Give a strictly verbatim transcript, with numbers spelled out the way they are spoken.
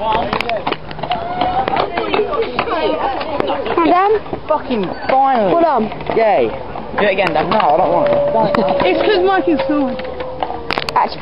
Come on, Dan. Fucking finally. Hold on. Yay. Do it again, Dan. No, I don't want it. It's because Mikey's cool. Actually.